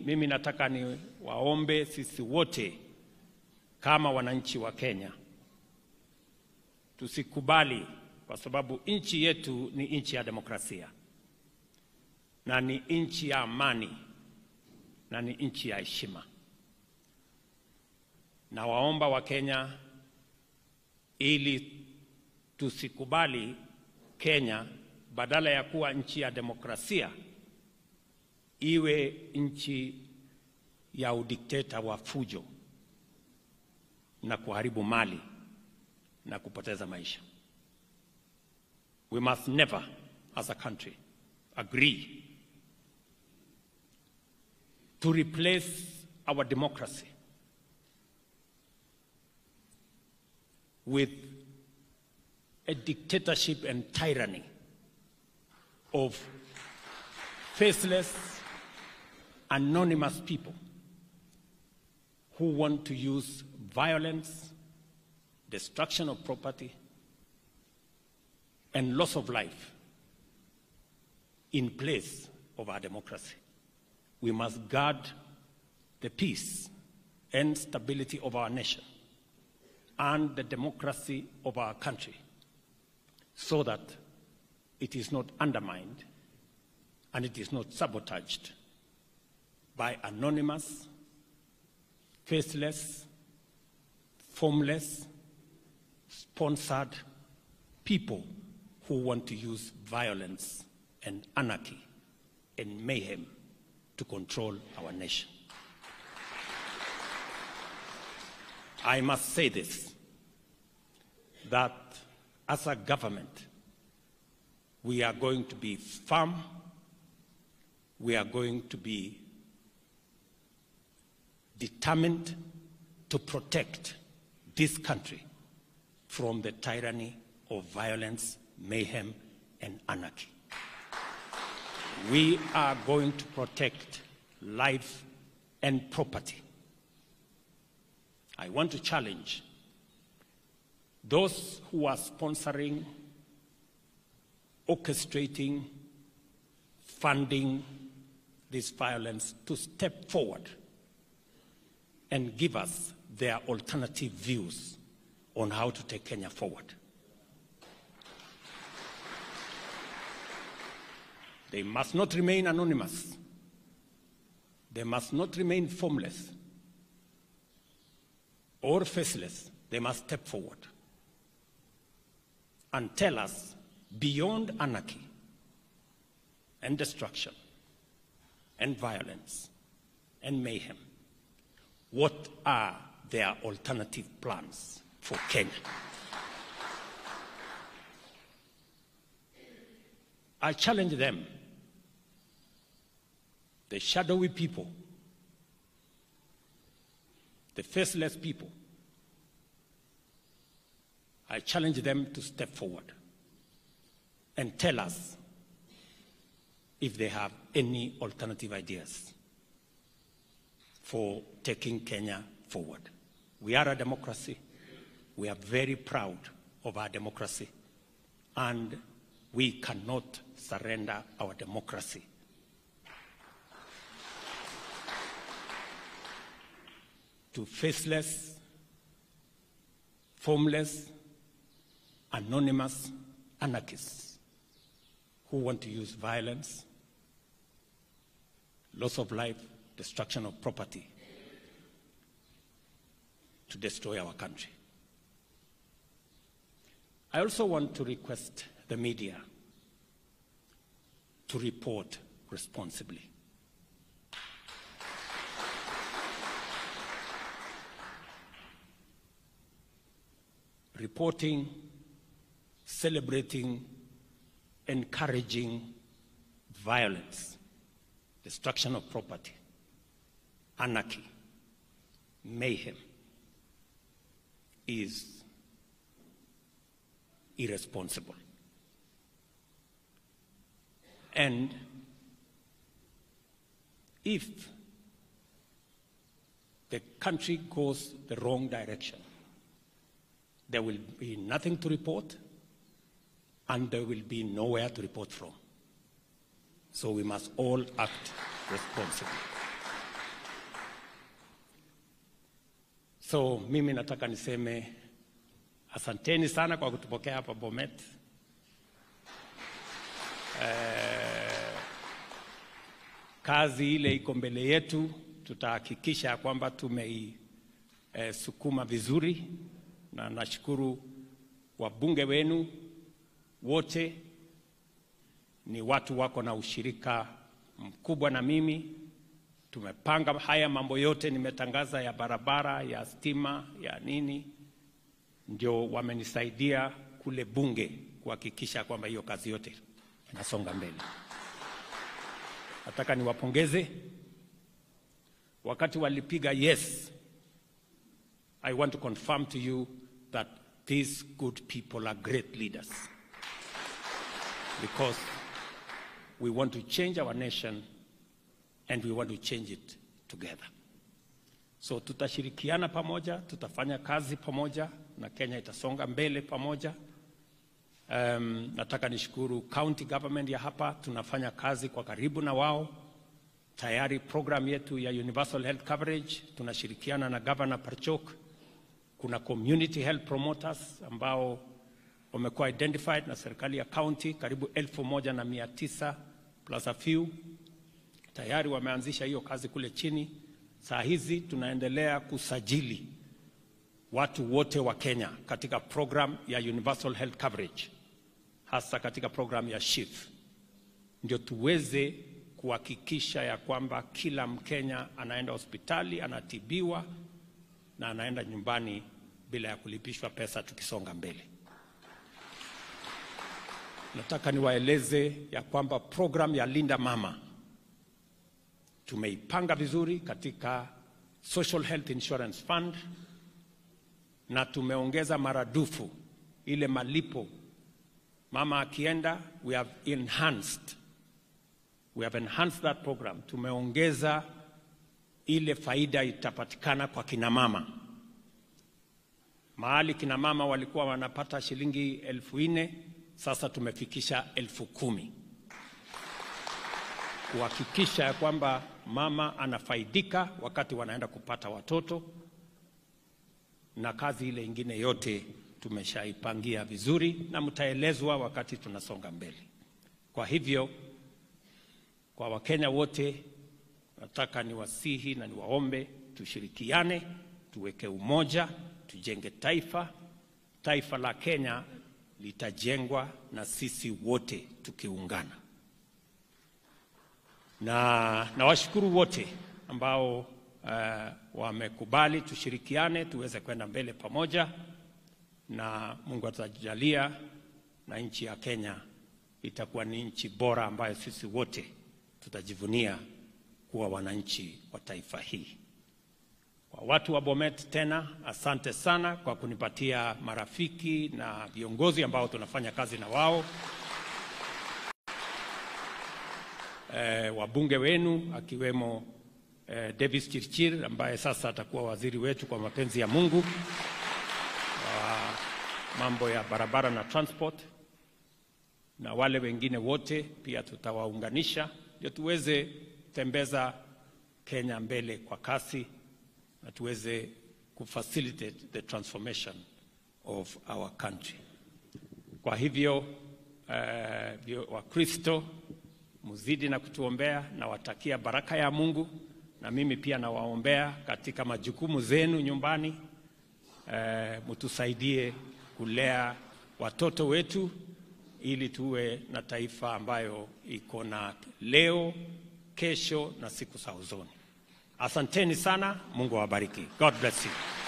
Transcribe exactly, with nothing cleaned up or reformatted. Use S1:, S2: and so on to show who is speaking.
S1: mimi nataka ni waombe sisi wote kama wananchi wa Kenya tusikubali, kwa sababu nchi yetu ni nchi ya demokrasia na ni nchi ya amani na ni nchi ya heshima. Na waomba wa Kenya ili tusikubali Kenya badala ya kuwa nchi ya demokrasia iwe nchi ya udikteta wa fujo na kuharibu mali na kupoteza maisha. We must never, as a country, agree to replace our democracy with a dictatorship and tyranny of faceless, anonymous people who want to use violence, destruction of property, and loss of life in place of our democracy. We must guard the peace and stability of our nation and the democracy of our country so that it is not undermined and it is not sabotaged by anonymous, faceless, formless, sponsored people who want to use violence and anarchy and mayhem to control our nation. I must say this, that as a government, we are going to be firm, we are going to be determined to protect this country from the tyranny of violence, mayhem, and anarchy. We are going to protect life and property. I want to challenge those who are sponsoring, orchestrating, funding this violence to step forward and give us their alternative views on how to take Kenya forward. They must not remain anonymous. They must not remain formless or faceless. They must step forward and tell us, beyond anarchy and destruction and violence and mayhem, what are their alternative plans for Kenya? I challenge them, the shadowy people, the faceless people. I challenge them to step forward and tell us if they have any alternative ideas for taking Kenya forward. We are a democracy. We are very proud of our democracy, and we cannot surrender our democracy to faceless, formless, anonymous anarchists who want to use violence, loss of life, destruction of property to destroy our country. I also want to request the media to report responsibly. Reporting, celebrating, encouraging violence, destruction of property, anarchy, mayhem is irresponsible. And if the country goes the wrong direction, there will be nothing to report, and there will be nowhere to report from. So we must all act responsibly. So mimi nataka niseme asanteni sana kwa kutupokea hapa Bomet. Eh, kazi ile iko mbele yetu, tutahakikisha kwamba tumei eh, sukuma vizuri, na nashukuru wabunge wenu wote, ni watu wako na ushirika mkubwa na mimi. Tumepanga haya mambo yote nimetangaza, ya barabara, ya stima, ya nini, ndio wamenisaidia kule bunge kuhakikisha kwamba hiyo kazi yote inasonga mbele. Nataka niwapongeze. Wakati walipiga yes, I want to confirm to you that these good people are great leaders, because we want to change our nation and we want to change it together. So tutashirikiana pamoja, tutafanya kazi pamoja, na Kenya itasonga mbele pamoja. Um, nataka nishukuru county government ya hapa, tunafanya kazi kwa karibu na wao. Tayari program yetu ya universal health coverage tunashirikiana na Governor Parchok. Kuna community health promoters ambao wamekuwa identified na serikali ya county, karibu elfu moja na mia tisa plus a few. Tayari wameanzisha hiyo kazi kule chini. Saa hizi tunaendelea kusajili watu wote wa Kenya katika program ya universal health coverage, hasa katika program ya SHIF, ndio tuweze kuhakikisha ya kwamba kila Mkenya anaenda hospitali, anatibiwa na anaenda nyumbani bila ya kulipishwa pesa tukisonga mbele. Nataka niwaeleze ya kwamba program ya Linda Mama tumeipanga vizuri katika Social Health Insurance Fund, na tumeongeza maradufu ile malipo mama akienda. We have enhanced we have enhanced that program. Tumeongeza ile faida itapatikana kwa kina mama. Mahali kina mama walikuwa wanapata shilingi elfu nne, sasa tumefikisha elfu kumi, kuhakikisha kwamba mama anafaidika wakati wanaenda kupata watoto, na kazi ile ingine yote tumeshaipangia vizuri na mtaelezwa wakati tunasonga mbele. Kwa hivyo, kwa Wakenya wote nataka niwasihi na niwaombe tushirikiane, tuweke umoja, tujenge taifa. Taifa la Kenya litajengwa na sisi wote tukiungana. Na nawashukuru wote ambao uh, wamekubali tushirikiane tuweze kwenda mbele pamoja, na Mungu atajalia na nchi ya Kenya itakuwa ni nchi bora ambayo sisi wote tutajivunia kuwa wananchi wa taifa hii. Kwa watu wa Bomet tena, asante sana kwa kunipatia marafiki na viongozi ambao tunafanya kazi na wao. E, wabunge wenu akiwemo e, Davis Chirchir ambaye sasa atakuwa waziri wetu kwa mapenzi ya Mungu wa mambo ya barabara na transport, na wale wengine wote pia tutawaunganisha ndio tuweze tembeza Kenya mbele kwa kasi, na tuweze kufacilitate the transformation of our country. Kwa hivyo uh, Wakristo muzidi na kutuombea, na watakia baraka ya Mungu, na mimi pia nawaombea katika majukumu zenu nyumbani. Uh, mtusaidie kulea watoto wetu ili tuwe na taifa ambayo iko na leo, kesho na siku za usoni. Asanteni sana, Mungu awabariki. God bless you.